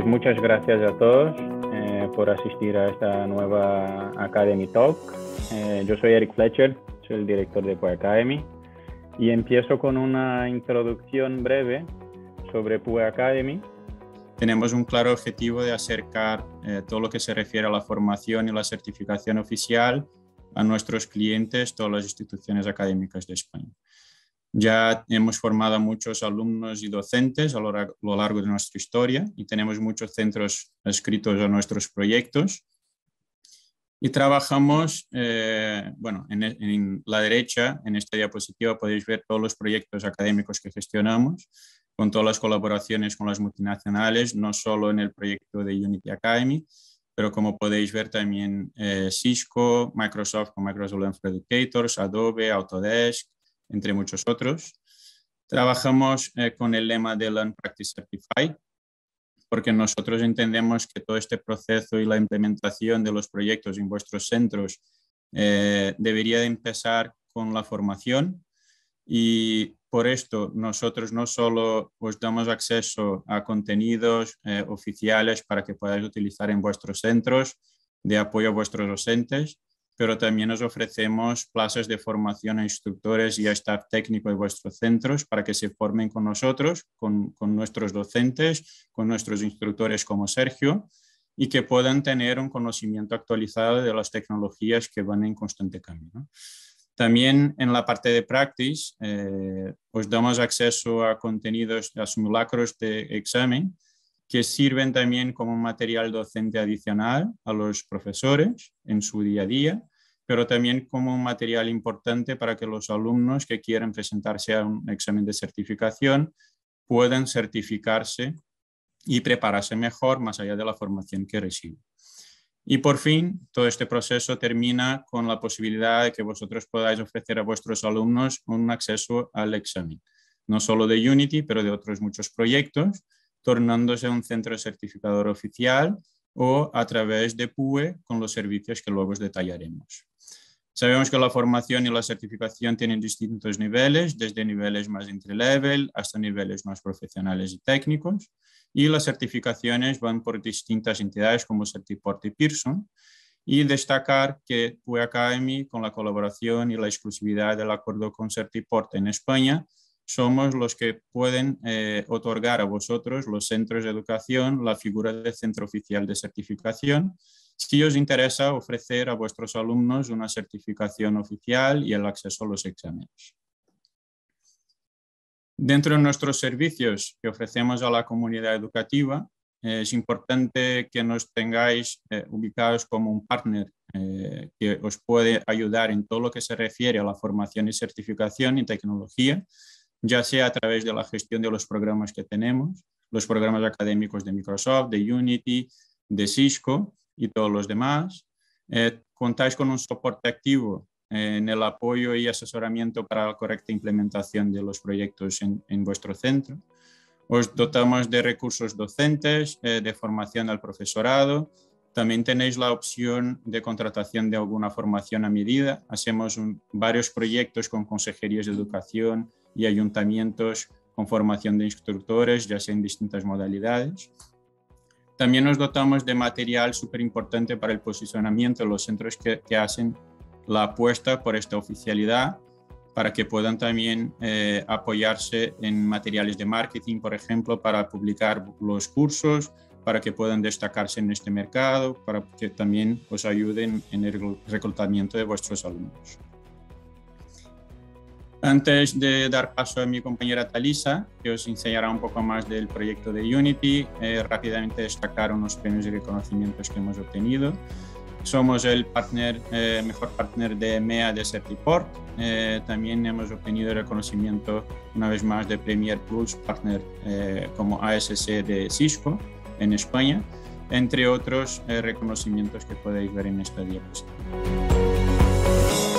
Pues muchas gracias a todos por asistir a esta nueva Academy Talk. Yo soy Eric Fletcher, soy el director de PUE Academy y empiezo con una introducción breve sobre PUE Academy. Tenemos un claro objetivo de acercar todo lo que se refiere a la formación y la certificación oficial a nuestros clientes, todas las instituciones académicas de España. Ya hemos formado a muchos alumnos y docentes a lo largo de nuestra historia y tenemos muchos centros adscritos a nuestros proyectos. Y trabajamos, en la derecha, en esta diapositiva podéis ver todos los proyectos académicos que gestionamos, con todas las colaboraciones con las multinacionales, no solo en el proyecto de Unity Academy, pero como podéis ver también Cisco, Microsoft con Microsoft Learn for Educators, Adobe, Autodesk, entre muchos otros. Trabajamos con el lema de Learn, Practice, Certify, porque nosotros entendemos que todo este proceso y la implementación de los proyectos en vuestros centros debería de empezar con la formación, y por esto nosotros no solo os damos acceso a contenidos oficiales para que podáis utilizar en vuestros centros de apoyo a vuestros docentes, pero también os ofrecemos plazas de formación a instructores y a staff técnico de vuestros centros para que se formen con nosotros, con nuestros docentes, con nuestros instructores como Sergio, y que puedan tener un conocimiento actualizado de las tecnologías que van en constante cambio, ¿no? También en la parte de practice os damos acceso a contenidos, a simulacros de examen que sirven también como material docente adicional a los profesores en su día a día, pero también como un material importante para que los alumnos que quieran presentarse a un examen de certificación puedan certificarse y prepararse mejor más allá de la formación que reciben. Y por fin, todo este proceso termina con la posibilidad de que vosotros podáis ofrecer a vuestros alumnos un acceso al examen, no solo de Unity, pero de otros muchos proyectos, tornándose un centro certificador oficial o a través de PUE con los servicios que luego os detallaremos. Sabemos que la formación y la certificación tienen distintos niveles, desde niveles más entry-level hasta niveles más profesionales y técnicos, y las certificaciones van por distintas entidades como Certiport y Pearson, y destacar que PUE Academy, con la colaboración y la exclusividad del acuerdo con Certiport en España, somos los que pueden otorgar a vosotros, los centros de educación, la figura de centro oficial de certificación, si os interesa ofrecer a vuestros alumnos una certificación oficial y el acceso a los exámenes. Dentro de nuestros servicios que ofrecemos a la comunidad educativa, es importante que nos tengáis ubicados como un partner que os puede ayudar en todo lo que se refiere a la formación y certificación y tecnología, ya sea a través de la gestión de los programas que tenemos, los programas académicos de Microsoft, de Unity, de Cisco y todos los demás. Contáis con un soporte activo en el apoyo y asesoramiento para la correcta implementación de los proyectos en vuestro centro. Os dotamos de recursos docentes, de formación al profesorado. También tenéis la opción de contratación de alguna formación a medida. Hacemos varios proyectos con consejerías de educación y ayuntamientos con formación de instructores, ya sea en distintas modalidades. También nos dotamos de material súper importante para el posicionamiento de los centros que hacen la apuesta por esta oficialidad, para que puedan también apoyarse en materiales de marketing, por ejemplo, para publicar los cursos, para que puedan destacarse en este mercado, para que también os ayuden en el reclutamiento de vuestros alumnos. Antes de dar paso a mi compañera Talisa, que os enseñará un poco más del proyecto de Unity, rápidamente destacar unos premios y reconocimientos que hemos obtenido. Somos el mejor partner de EMEA de Certiport. También hemos obtenido el reconocimiento una vez más de Premier Plus Partner como ASC de Cisco en España, entre otros reconocimientos que podéis ver en esta diapositiva.